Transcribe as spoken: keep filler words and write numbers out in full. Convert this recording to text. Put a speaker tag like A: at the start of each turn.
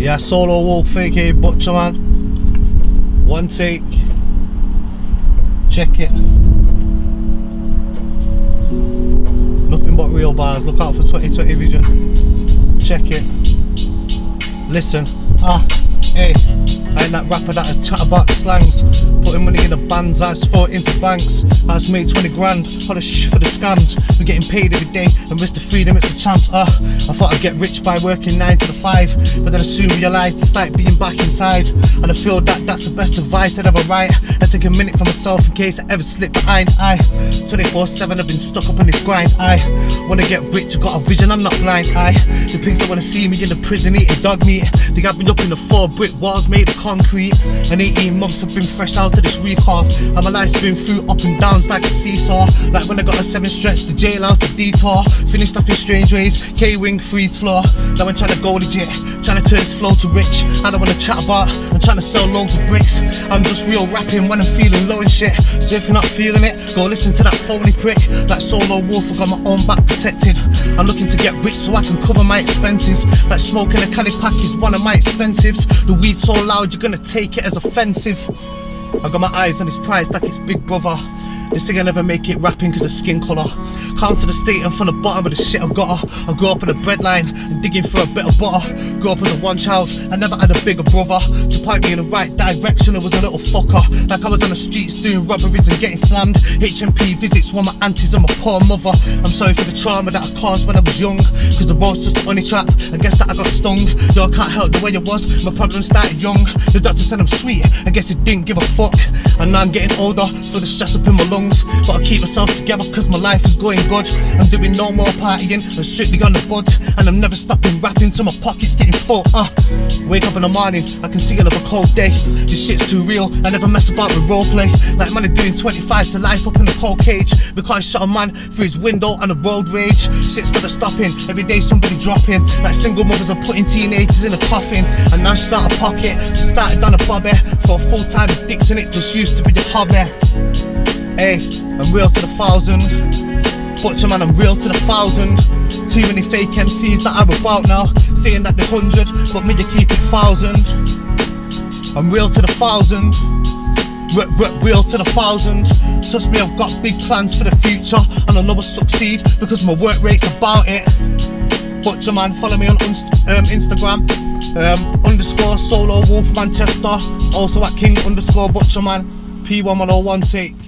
A: Yeah, Solo Wolf, aka Butcher Man. One take. Check it. Nothing but real bars. Look out for twenty twenty vision. Check it. Listen. Ah. Hey. I ain't that rapper that I chat about slangs. Putting money in the bands, I just throw it into banks. I just made twenty grand, all the shit for the scams. We're getting paid every day, and risk the freedom, it's a chance. Uh, I thought I'd get rich by working nine to the five, but then I soon realised it's like being back inside. And I feel that that's the best advice I'd ever write. I take a minute for myself in case I ever slip behind. I twenty-four seven, I've been stuck up on this grind. I wanna get rich, I got a vision, I'm not blind. I the pigs that wanna see me in the prison eating dog meat. They got me up in the four brick walls made of concrete. And eighteen months I've been fresh out of this recall. And my life's been through up and downs like a seesaw. Like when I got a seven stretch, the jailhouse, the detour. Finished off in strange ways, K-wing, freeze floor. Now I'm trying to go legit, trying to turn this flow to rich. I don't wanna chat about, I'm trying to sell loads of bricks. I'm just real rapping when I'm feeling low and shit. So if you're not feeling it, go listen to that phony prick. Like Solo Wolf, I got my own back protected. I'm looking to get rich so I can cover my expenses. Like smoking a Cali pack is one of my expensives. The weed so loud you're gonna take it as offensive. I got my eyes on his prize like it's Big Brother. This thing I never make it rapping cause of skin colour. Count to the state and from the bottom of the shit I got her. I grew up on the breadline and digging for a bit of butter. Grew up as a one child, I never had a bigger brother to point me in the right direction. I was a little fucker, like I was on the streets doing robberies and getting slammed. H M P visits one of my aunties and my poor mother. I'm sorry for the trauma that I caused when I was young, cause the road's just a honey trap, I guess that I got stung. Yo, I can't help the way I was, my problem started young. The doctor said I'm sweet, I guess he didn't give a fuck. And now I'm getting older, feel the stress up in my lungs. But I keep myself together cause my life is going good. I'm doing no more partying, I'm strictly on the bud. And I'm never stopping rapping till my pocket's getting full. uh. Wake up in the morning, I can see another cold day. This shit's too real, I never mess about with roleplay. Like man doing twenty-five to life up in the cold cage, because I shot a man through his window on the road rage. Shit's never stopping, every day somebody dropping. Like single mothers are putting teenagers in a coffin. And now she's out of pocket, she started on a bobby. For a full-time addiction it just used to be the hobby. Hey, I'm real to the thousand. Butcher man, I'm real to the thousand. Too many fake M Cs that are about now, saying that they're hundred, but me they keep it thousand. I'm real to the thousand. R -r real to the thousand. Trust me, I've got big plans for the future, and I know I'll succeed because my work rate's about it. Butcher man, follow me on um, Instagram. Um, underscore Solo Wolf Manchester. Also at King underscore Butcher man. P one one oh one take.